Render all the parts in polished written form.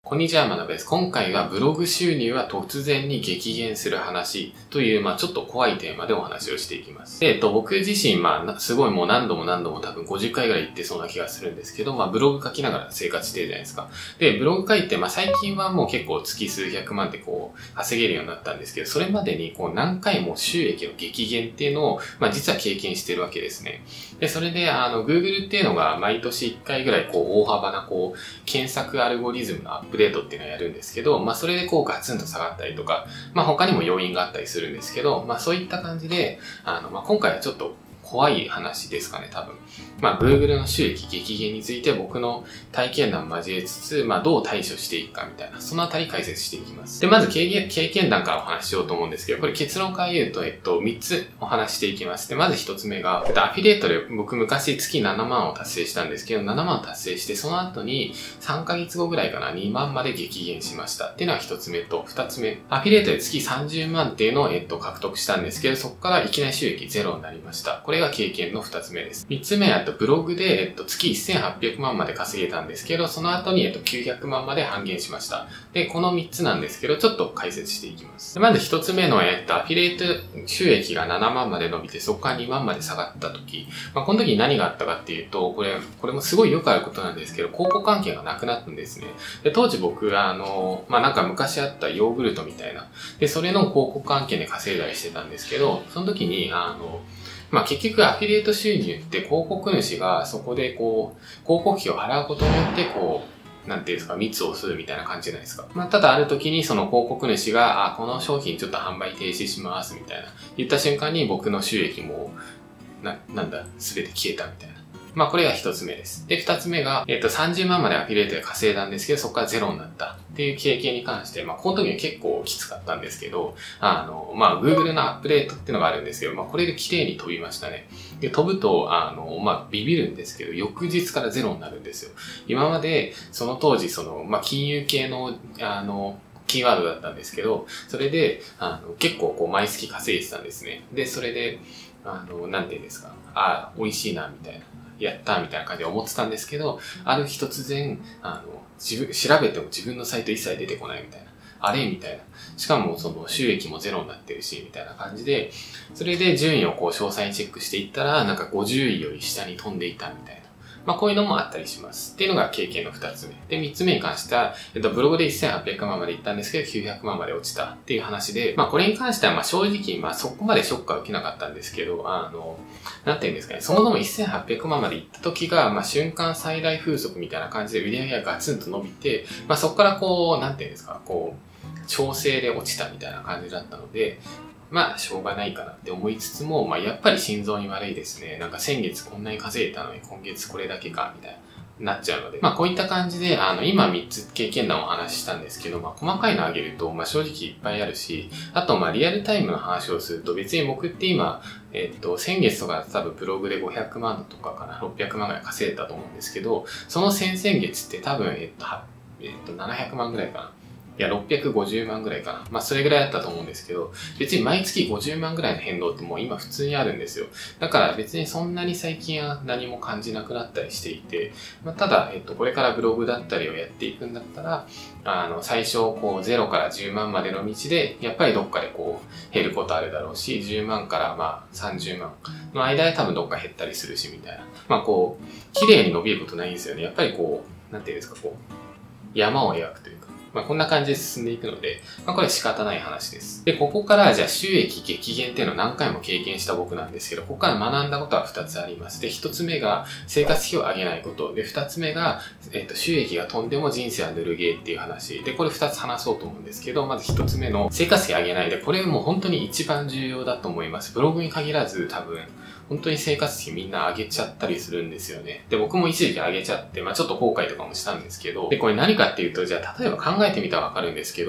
こんにちは、まなぶです。今回はブログ収入は突然に激減する話という、ちょっと怖いテーマでお話をしていきます。僕自身、すごいもう何度も多分50回ぐらい言ってそうな気がするんですけど、ブログ書きながら生活してるじゃないですか。で、ブログ書いて、最近はもう結構月数百万で稼げるようになったんですけど、それまでに何回も収益の激減っていうのを、実は経験してるわけですね。で、それで、Google っていうのが毎年1回ぐらい大幅な検索アルゴリズムのアップデートっていうのをやるんですけど、それでガツンと下がったりとか、他にも要因があったりするんですけど、そういった感じで、今回はちょっと怖い話ですかね、多分。Google の収益激減について僕の体験談を交えつつ、どう対処していくかみたいな、そのあたり解説していきます。で、まず経験談からお話ししようと思うんですけど、これ結論から言うと、3つお話していきます。で、まず1つ目が、アフィリエイトで僕昔月7万を達成したんですけど、7万達成して、その後に3ヶ月後ぐらいかな、2万まで激減しましたっていうのが1つ目と、2つ目、アフィリエイトで月30万っていうのを、獲得したんですけど、そこからいきなり収益ゼロになりました。これが経験の2つ目です。3つ目は、ブログで、月1800万まで稼げたんですけど、その後に、900万まで半減しました。で、この3つなんですけど、ちょっと解説していきます。でまず1つ目の、アフィリエイト収益が7万まで伸びて、そこから2万まで下がった時、この時に何があったかっていうと、これもすごいよくあることなんですけど、広告関係がなくなったんですね。で、当時僕は、昔あったヨーグルトみたいな。で、それの広告関係で稼いだりしてたんですけど、その時に、結局アフィリエイト収入って広告主がそこで広告費を払うことによってなんていうんですか、密をするみたいな感じじゃないですか。ただある時にその広告主が、この商品ちょっと販売停止しますみたいな言った瞬間に僕の収益も、すべて消えたみたいな。これが一つ目です。で、二つ目が、30万までアフィリエイトで稼いだんですけど、そこからゼロになったっていう経験に関して、この時は結構きつかったんですけど、Google のアップデートっていうのがあるんですけど、これで綺麗に飛びましたね。で、飛ぶと、ビビるんですけど、翌日からゼロになるんですよ。今まで、その当時、金融系の、キーワードだったんですけど、それで、結構毎月稼いでたんですね。で、それで、なんていうんですか、美味しいな、みたいな。やったみたいな感じで思ってたんですけど、ある日突然、調べても自分のサイト一切出てこないみたいな。あれみたいな。しかも、収益もゼロになってるし、みたいな感じで、それで順位を詳細にチェックしていったら、50位より下に飛んでいたみたいな。こういうのもあったりします。っていうのが経験の2つ目。で、3つ目に関しては、ブログで1800万まで行ったんですけど、900万まで落ちたっていう話で、これに関しては、正直、そこまでショックは受けなかったんですけど、なんていうんですかね、そもそも1800万まで行った時が、瞬間最大風速みたいな感じで売り上げがガツンと伸びて、そこからなんていうんですか、調整で落ちたみたいな感じだったので、しょうがないかなって思いつつも、やっぱり心臓に悪いですね。先月こんなに稼いだのに今月これだけか、みたいな、なっちゃうので。こういった感じで、今3つ経験談をお話ししたんですけど、細かいのあげると、正直いっぱいあるし、あと、リアルタイムの話をすると、別に僕って今、先月とか多分ブログで500万とかかな、600万ぐらい稼いだと思うんですけど、その先々月って多分、700万ぐらいかな。いや、650万ぐらいかな。それぐらいだったと思うんですけど、別に毎月50万ぐらいの変動ってもう今普通にあるんですよ。だから別にそんなに最近は何も感じなくなったりしていて、ただ、これからブログだったりをやっていくんだったら、最初、0から10万までの道で、やっぱりどっかで減ることあるだろうし、10万から30万の間で多分どっか減ったりするし、みたいな。綺麗に伸びることないんですよね。やっぱりなんていうんですか、山を描くというか。こんな感じで進んでいくので、これ仕方ない話です。で、ここからじゃあ収益激減っていうのを何回も経験した僕なんですけど、ここから学んだことは2つあります。で、1つ目が生活費を上げないこと。で、2つ目が、収益が飛んでも人生はぬるゲーっていう話。で、これ2つ話そうと思うんですけど、まず1つ目の生活費上げないで、これもう本当に一番重要だと思います。ブログに限らず多分、本当に生活費みんな上げちゃったりするんですよね。で、僕も一時期上げちゃって、ちょっと後悔とかもしたんですけど、で、これ何かっていうと、じゃあ例えば考えてみたらわかるんですけど、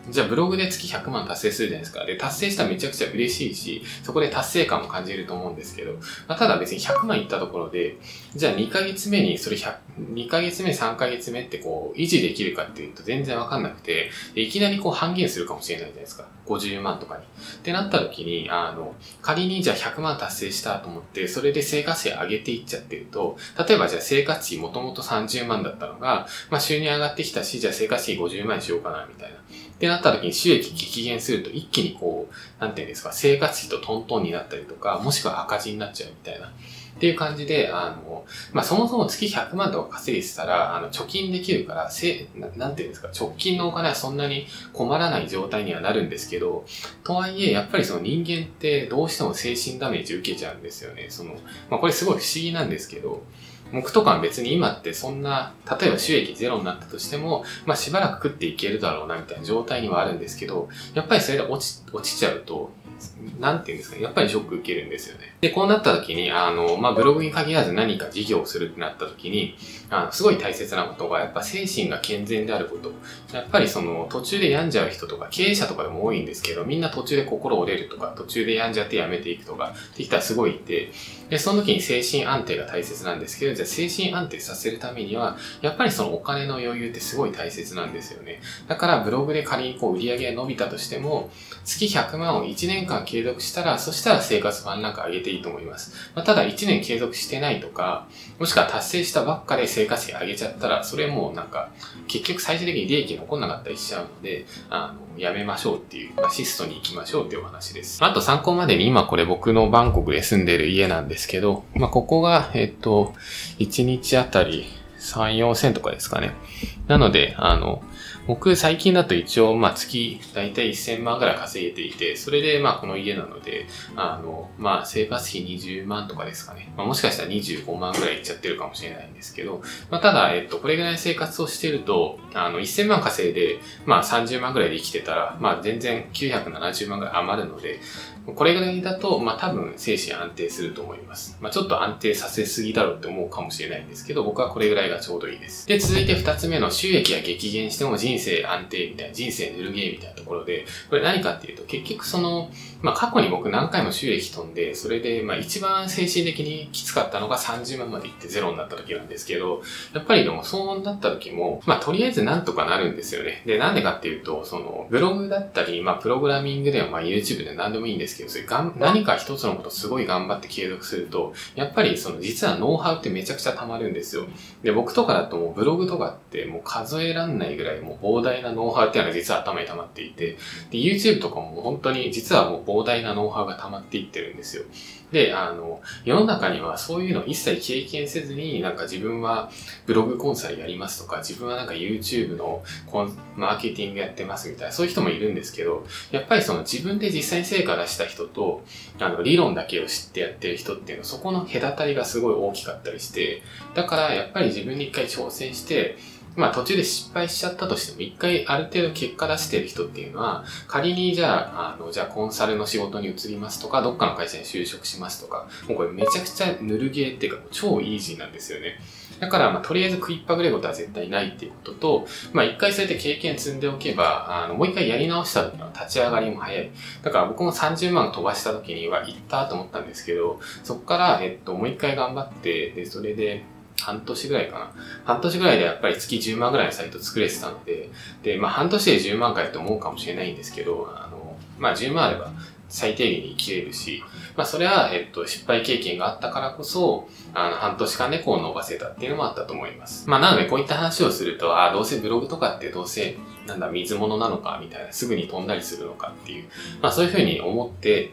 じゃあブログで月100万達成するじゃないですか。で、達成したらめちゃくちゃ嬉しいし、そこで達成感も感じると思うんですけど、ただ別に100万いったところで、じゃあ2ヶ月目にそれ2ヶ月目、3ヶ月目って維持できるかっていうと全然わかんなくて、いきなり半減するかもしれないじゃないですか。50万とかに。ってなった時に、仮にじゃあ100万達成したと思って、それで生活費上げていっちゃってると、例えばじゃあ生活費もともと30万だったのが、収入上がってきたし、じゃあ生活費50万にしようかな、みたいな。ってなった時に収益激減すると一気になんていうんですか、生活費とトントンになったりとか、もしくは赤字になっちゃうみたいな。っていう感じで、そもそも月100万とか稼いでたら、貯金できるから、なんていうんですか、直近のお金はそんなに困らない状態にはなるんですけど、とはいえ、やっぱりその人間ってどうしても精神ダメージ受けちゃうんですよね。これすごい不思議なんですけど、僕とかは別に今ってそんな、例えば収益ゼロになったとしても、しばらく食っていけるだろうなみたいな状態にはあるんですけど、やっぱりそれで落ちちゃうと、なんていうんですかね、やっぱりショック受けるんですよね。で、こうなった時に、ブログに限らず何か事業をするってなった時に、すごい大切なことが、やっぱ精神が健全であること。やっぱり途中で病んじゃう人とか、経営者とかでも多いんですけど、みんな途中で心折れるとか、途中で病んじゃってやめていくとか、って人はすごいいて、で、その時に精神安定が大切なんですけど、じゃあ精神安定させるためには、やっぱりお金の余裕ってすごい大切なんですよね。だからブログで仮に売り上げが伸びたとしても、月100万を1年間継続したら、そしたら生活ワンランク上げていいと思います。ただ1年継続してないとか、もしくは達成したばっかで生活費上げちゃったら、それも結局最終的に利益残んなかったりしちゃうので、やめましょうっていう、シストに行きましょうっていうお話です。あと参考までに今これ僕のバンコクで住んでる家なんですけど、ここが、1日あたり3、4千とかですかね。なので、僕最近だと一応月だいたい1000万ぐらい稼げていて、それでこの家なので、生活費20万とかですかね。もしかしたら25万ぐらいいっちゃってるかもしれないんですけど、ただ、これぐらい生活をしてると、1000万稼いで、30万ぐらいで生きてたら、全然970万ぐらい余るので、これぐらいだと、多分精神安定すると思います。ちょっと安定させすぎだろうって思うかもしれないんですけど、僕はこれぐらいがちょうどいいです。で、続いて2つ目の収益が激減しても人生安定みたいな、人生ぬるゲーみたいなところで、これ何かっていうと、結局過去に僕何回も収益飛んで、それで、一番精神的にきつかったのが30万まで行ってゼロになった時なんですけど、やっぱりでもそうなった時も、とりあえずなんとかなるんですよね。で、なんでかっていうと、ブログだったり、プログラミングでもYouTube で何でもいいんですけど、それ何か一つのことすごい頑張って継続すると、やっぱり実はノウハウってめちゃくちゃ溜まるんですよ。で、僕とかだともうブログとかってもう数えらんないぐらいもう膨大なノウハウっていうのが実は頭に溜まっていて、で、YouTube とかも本当に実はもう膨大なノウハウが溜まっていってるんですよ。で、世の中にはそういうの一切経験せずに、自分はブログコンサルやりますとか、自分はYouTube のマーケティングやってますみたいな、そういう人もいるんですけど、やっぱり自分で実際に成果出した人と、理論だけを知ってやってる人っていうのは、そこの隔たりがすごい大きかったりして、だからやっぱり自分に一回挑戦して、途中で失敗しちゃったとしても、一回ある程度結果出してる人っていうのは、仮にじゃあコンサルの仕事に移りますとか、どっかの会社に就職しますとか、もうこれめちゃくちゃぬるゲーっていうか、超イージーなんですよね。だから、とりあえず食いっぱぐれることは絶対ないっていうことと、一回そうやって経験積んでおけば、もう一回やり直した時の立ち上がりも早い。だから僕も30万飛ばした時には行ったと思ったんですけど、そこから、もう一回頑張って、で、それで、半年ぐらいかな。半年ぐらいでやっぱり月10万ぐらいのサイト作れてたので、で、半年で10万回って思うかもしれないんですけど、10万あれば最低限に生きれるし、それは、失敗経験があったからこそ、半年間で伸ばせたっていうのもあったと思います。なのでこういった話をすると、どうせブログとかってどうせ、水物なのかみたいな、すぐに飛んだりするのかっていう、そういうふうに思って、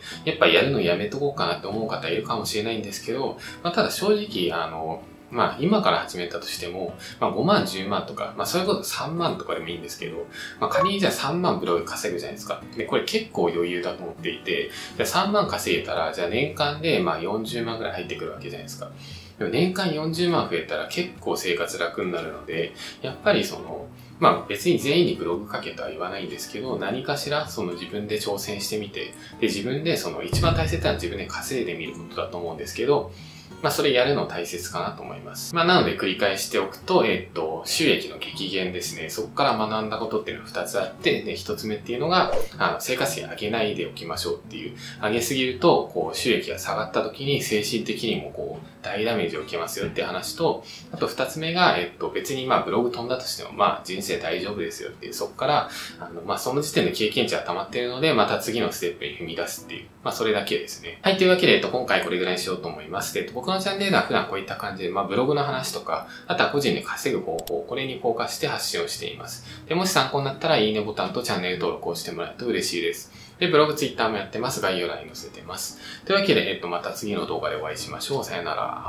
やっぱやるのやめとこうかなって思う方いるかもしれないんですけど、ただ正直、今から始めたとしても、5万、10万とか、それこそ3万とかでもいいんですけど、仮にじゃあ3万ブログ稼ぐじゃないですか。で、これ結構余裕だと思っていて、じゃあ3万稼げたら、じゃあ年間で40万ぐらい入ってくるわけじゃないですか。でも年間40万増えたら結構生活楽になるので、やっぱり別に全員にブログ書けとは言わないんですけど、何かしら自分で挑戦してみて、で、自分で一番大切なのは自分で稼いでみることだと思うんですけど、 それやるの大切かなと思います。なので繰り返しておくと、収益の激減ですね。そこから学んだことっていうのは2つあって、で、1つ目っていうのが、生活費上げないでおきましょうっていう。上げすぎると、収益が下がった時に精神的にも大ダメージを受けますよっていう話と、あと2つ目が、別にブログ飛んだとしても、人生大丈夫ですよっていう、そこから、その時点で経験値が溜まっているので、また次のステップに踏み出すっていう、それだけですね。はい、というわけで、今回これぐらいにしようと思います。僕のチャンネルでは普段こういった感じで、ブログの話とか、あとは個人で稼ぐ方法、これにフォーカスして発信をしています。で、もし参考になったら、いいねボタンとチャンネル登録をしてもらえると嬉しいです。で、ブログ、ツイッターもやってます。概要欄に載せてます。というわけで、また次の動画でお会いしましょう。さよなら。